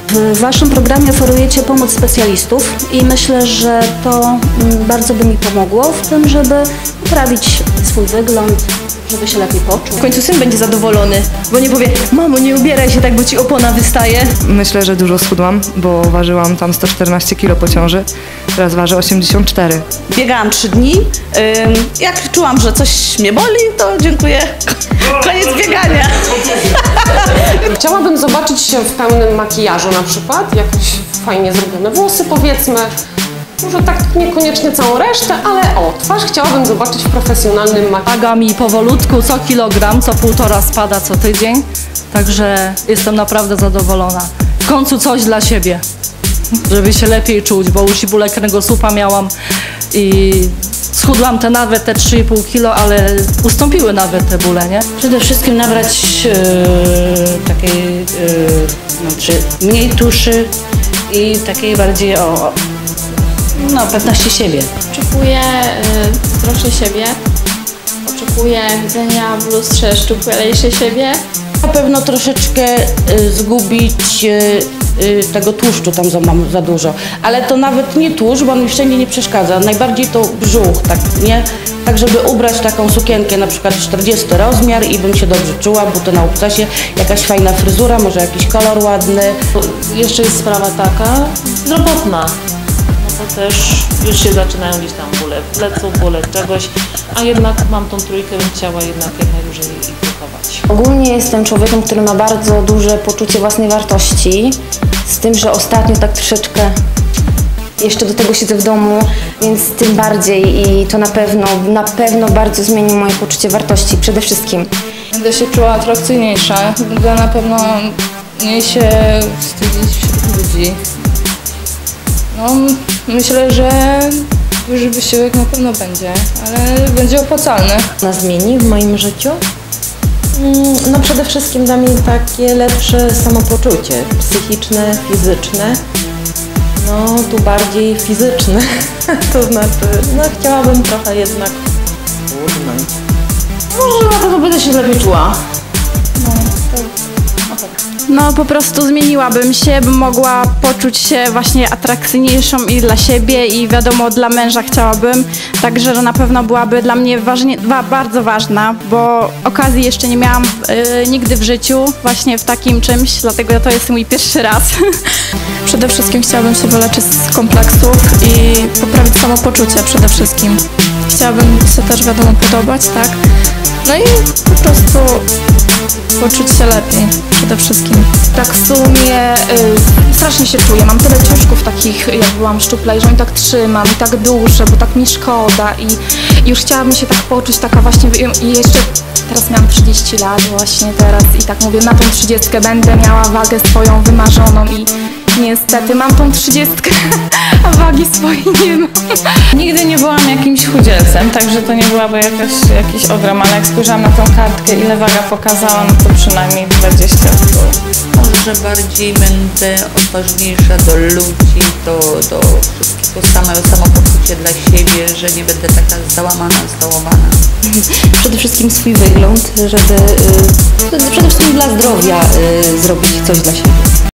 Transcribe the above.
W Waszym programie oferujecie pomoc specjalistów i myślę, że to bardzo by mi pomogło w tym, żeby poprawić swój wygląd, żeby się lepiej poczuł. W końcu syn będzie zadowolony, bo nie powie: mamo, nie ubieraj się tak, bo ci opona wystaje. Myślę, że dużo schudłam, bo ważyłam tam 114 kg po ciąży, teraz ważę 84. Biegałam 3 dni. Jak czułam, że coś mnie boli, to dziękuję. Koniec biegania. Chciałabym zobaczyć się w pełnym makijażu na przykład, jakoś fajnie zrobione włosy powiedzmy. Może tak niekoniecznie całą resztę, ale twarz chciałabym zobaczyć w profesjonalnym makijażu. Waga mi powolutku co kilogram, co 1,5 spada co tydzień, także jestem naprawdę zadowolona. W końcu coś dla siebie, żeby się lepiej czuć, bo już i bóle kręgosłupa miałam i schudłam nawet te 3,5 kg, ale ustąpiły nawet te bóle, nie? Przede wszystkim nabrać takiej mniej tuszy i takiej bardziej pewności siebie. Oczekuję zdrowszej siebie, oczekuję widzenia w lustrze szczuplejszej siebie. Na pewno troszeczkę zgubić tego tłuszczu, tam mam za dużo, ale to nawet nie tłuszcz, bo on mi wszędzie nie przeszkadza, najbardziej to brzuch, tak, nie? Tak, żeby ubrać taką sukienkę, na przykład 40 rozmiar i bym się dobrze czuła, buty na obcasie, jakaś fajna fryzura, może jakiś kolor ładny. Jeszcze jest sprawa taka zdrowotna, no bo też już się zaczynają gdzieś tam bóle pleców, bóle czegoś, a jednak mam tą trójkę, bym chciała jednak jak najdłużej ich wychować. Ogólnie jestem człowiekiem, który ma bardzo duże poczucie własnej wartości, z tym, że ostatnio tak troszeczkę jeszcze do tego siedzę w domu, więc tym bardziej i to na pewno bardzo zmieni moje poczucie wartości przede wszystkim. Będę się czuła atrakcyjniejsza, będę na pewno mniej się wstydzić wśród ludzi. No, myślę, że duży wysiłek na pewno będzie, ale będzie opłacalny. Nas zmieni w moim życiu? No przede wszystkim da mi takie lepsze samopoczucie psychiczne, fizyczne. No tu bardziej fizyczne, to znaczy no chciałabym trochę jednak schudnąć. Może na pewno będę się lepiej czuła. No po prostu zmieniłabym się, bym mogła poczuć się właśnie atrakcyjniejszą i dla siebie i wiadomo dla męża chciałabym, także że na pewno byłaby dla mnie bardzo ważna, bo okazji jeszcze nie miałam nigdy w życiu właśnie w takim czymś, dlatego to jest mój pierwszy raz. Przede wszystkim chciałabym się wyleczyć z kompleksów i poprawić samopoczucie przede wszystkim. Chciałabym się też wiadomo podobać, tak? No i po prostu poczuć się lepiej przede wszystkim. Tak w sumie strasznie się czuję, mam tyle ciuszków takich, jak byłam szczuplej, że oni tak trzymam i tak duszę, bo tak mi szkoda i już chciałabym się tak poczuć, taka właśnie i jeszcze teraz miałam 30 lat właśnie teraz i tak mówię, na tą 30 będę miała wagę swoją wymarzoną i niestety mam tą 30, a wagi swojej nie mam. Nigdy nie byłam jakimś chudzielcem, także to nie byłaby jakiś ogrom, ale jak spojrzałam na tą kartkę, ile waga pokazała, no to przynajmniej 20 w dół. Może bardziej będę odważniejsza do ludzi, do wszystkiego, samopoczucie dla siebie, że nie będę taka załamana, zdołowana. Przede wszystkim swój wygląd, żeby przede wszystkim dla zdrowia zrobić coś dla siebie.